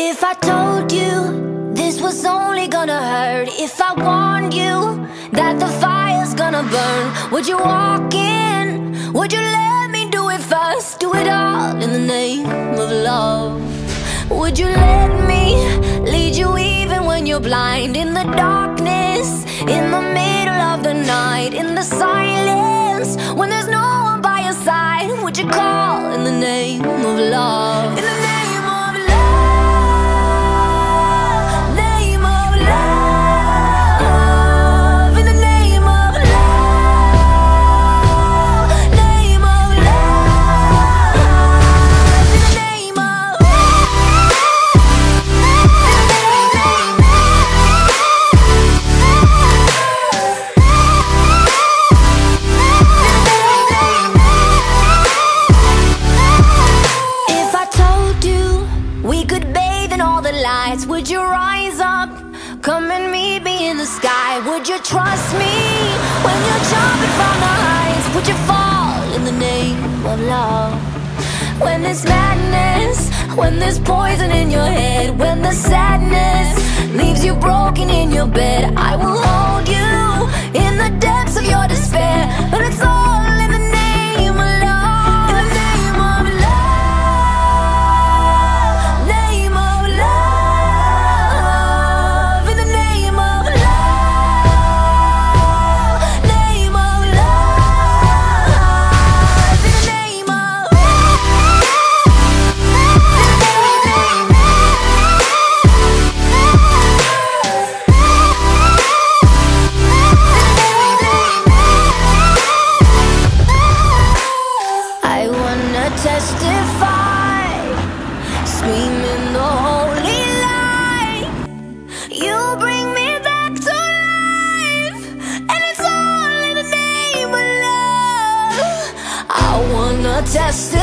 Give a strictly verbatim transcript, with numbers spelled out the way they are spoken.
If I told you this was only gonna hurt, if I warned you that the fire's gonna burn, would you walk in? Would you let me do it first? Do it all in the name of love. Would you let me lead you even when you're blind? In the darkness, in the middle of the night, in the silence, when there's no one by your side, would you call in the name of love? In the name of love, name of love, in the name of love, name of love, in the name of If I told you we could bathe in all the lights, would you rise up, come and meet me in the sky? Would you trust me when you're jumping from the heights? Would you fall in the name of love? When there's madness, when there's poison in your head, when the sadness leaves you broken in your bed, I will hold you in the depths of your despair. But it's all in the name of love, in the name of love, name of love, in the name of love, name of love, in the name of I wanna testify, screaming the holy light. You bring me back to life, and it's all in the name of love. I wanna testify.